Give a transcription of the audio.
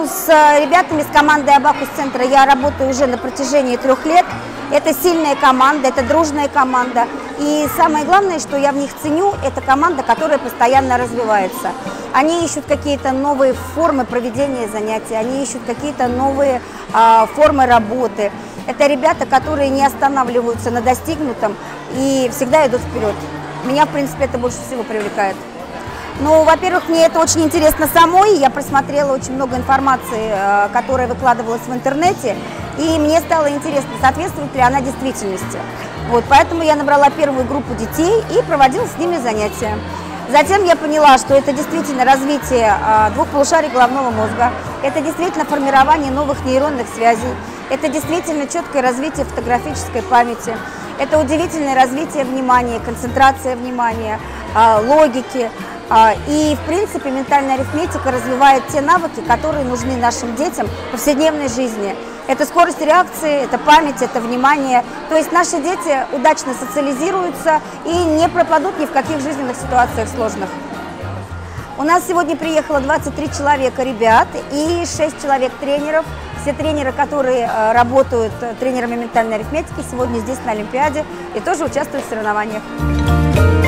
с ребятами с командой Абакус-центра я работаю уже на протяжении 3 лет. Это сильная команда, это дружная команда. И самое главное, что я в них ценю, это команда, которая постоянно развивается. Они ищут какие-то новые формы проведения занятий, они ищут какие-то новые формы работы. Это ребята, которые не останавливаются на достигнутом и всегда идут вперед. Меня, в принципе, это больше всего привлекает. Ну, во-первых, мне это очень интересно самой. Я просмотрела очень много информации, которая выкладывалась в интернете. И мне стало интересно, соответствует ли она действительности. Вот, поэтому я набрала первую группу детей и проводила с ними занятия. Затем я поняла, что это действительно развитие 2 полушарий головного мозга. Это действительно формирование новых нейронных связей. Это действительно четкое развитие фотографической памяти. Это удивительное развитие внимания, концентрация внимания, логики. И, в принципе, ментальная арифметика развивает те навыки, которые нужны нашим детям в повседневной жизни. Это скорость реакции, это память, это внимание. То есть наши дети удачно социализируются и не пропадут ни в каких жизненных ситуациях сложных. У нас сегодня приехало 23 человека ребят и 6 человек тренеров. Все тренеры, которые работают тренерами ментальной арифметики, сегодня здесь на Олимпиаде и тоже участвуют в соревнованиях.